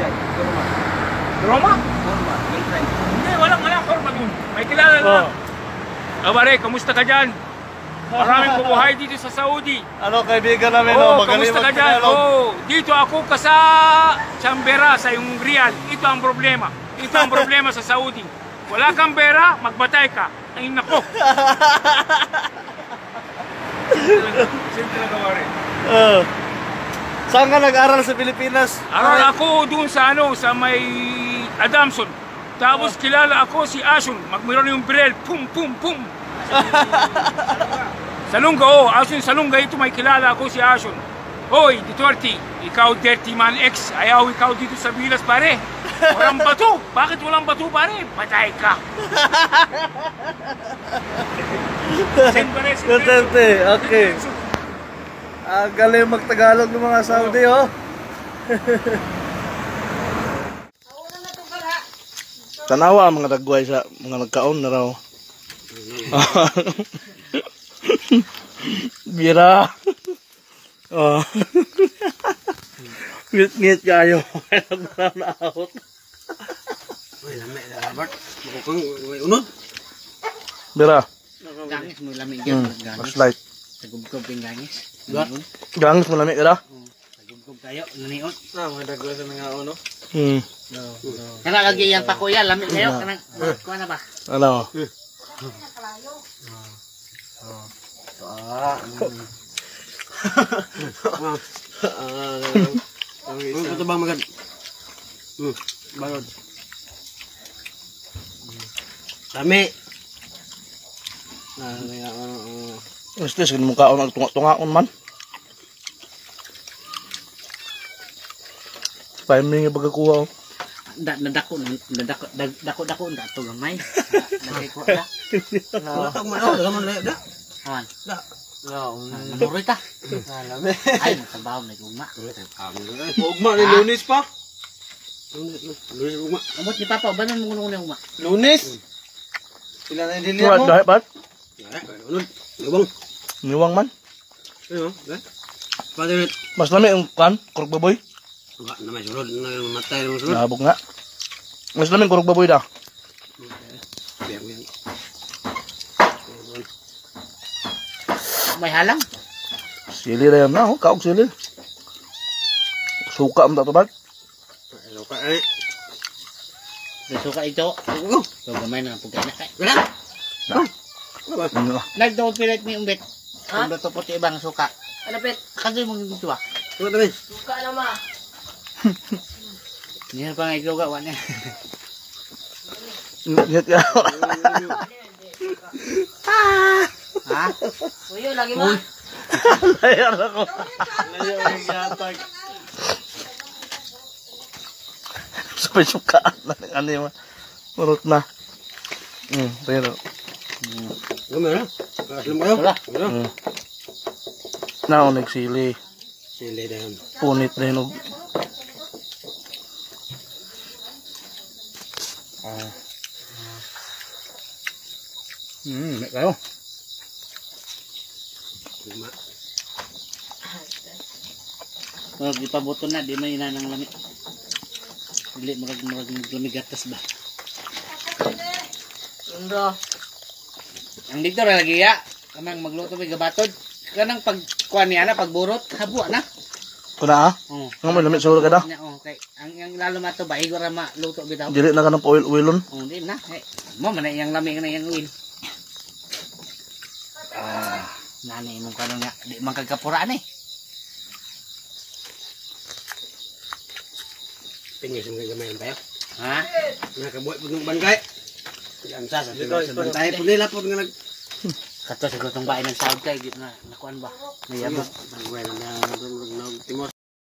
dyan. Kurma. Roma? Kurma. Girlfriend. Hindi, walang forma dun. May kilala na. Abare, kamusta ka dyan? Maraming bubuhay dito sa Saudi. Ano, kaibigan namin, magaling kamusta ka dyan? Dito ako ka sa Canberra, sa yung Riyadh. Ito ang problema. Ito ang problema sa Saudi. Wala kang pera, magbatay ka. Ay, nako. Siyempre na gawari. Saan ka nag-aral sa Pilipinas? Aral ako doon sa sa may Adamson. Tapos kilala ako si Asun. Magmeron yung brel. Pum, pum, pum. Salunga, Asun Salunga. Ito may kilala ako si Asun. Hoy, Duterte, ikaw dirty man X. Ayaw ikaw dito sa Bilas, pare. Walang bato. Bakit walang bato, pare? Patay ka. Duterte, okay. Galing magtagalog ng mga Saudi, Tanawa ang mga dagway sa mga nagkaon na raw. Bira. Ngit-ngit kayo. Nag-brown-out. Uy, lamig na, Robert. Makukang, unod. Bira. Gangis mo lamig dyan. Flashlight. Tagubgob yung gangis. Gangis mo lamig, bira? Tagubgob tayo, naniot. Mga dagway sa mga ano. Kana lagi yan pa kuya, lamig kayo. Kana, kuha na ba? Ano? Ito bang magad? Balod. Dami. Gusto sa mukhaon ang tunga-tungaon man. Timing yung pagkakuha. Nadako to gamay. Dagay ko da. Natag man gaman na da. Han. Da. Namuroy ta. Ay, natabaw na guma. Ugma ni Lunes pa. Lunes ugma. Amot ni Papa, banon mo kuno ugma. Lunes. Ilan na dilihan mo? Dahil ba't? Niwang. Niwang man. Ayun, Padre. Mas lami yung kan, kurog baboy. Enggak, namanya sulod, matay ng sulod. Nabog nga. Mas lami kurog baboy dah. May halang? Sili na yan na, kaog sili. Suka mo tatubad. Suka eh. Suka ito. So gamay na pagkain na. Wala. Nagdawag pilit mo yung bet. Ang beto puti ibang suka. Ano bet? Kasi mong dito ah. Suka namin. Suka naman. Niyan pa nga ikaw gawa niya. Ingat ka. Ha? Uyo, lagi mo. Layar ako. Layar ang gatag. Sabay sukaan na ng ano yung marot na. Pero. Gimana? Kasih mo kayo? Naon nagsili. Sili na yun. Punit na yun. May kayo. Pag ipabuto na, di may inanang lamig. Dili marag lamig atas ba? Sundo. Ang dito ra lagi ya, kamang magluto may gabatod. Kanang pagkuan niya na pagburot, habo na. Kuna Nga may lamit sa ka da? Okay. Ang lalo mato ba igor ra maluto bitaw. Dili na ka ng oil-oilon. Di na. Mo man yang lamig na yang oil. Nanay mong kanon nga, di man kagkapuraan eh. Tingis mo gagamayan tayo. Ha? Nakabuhay po ng bangkay. Yan sa bangkay po nila po nga nag... Kato siguro itong bahay ng sahod kayo, nakuan ba? Mayabot. Bangkay na timos.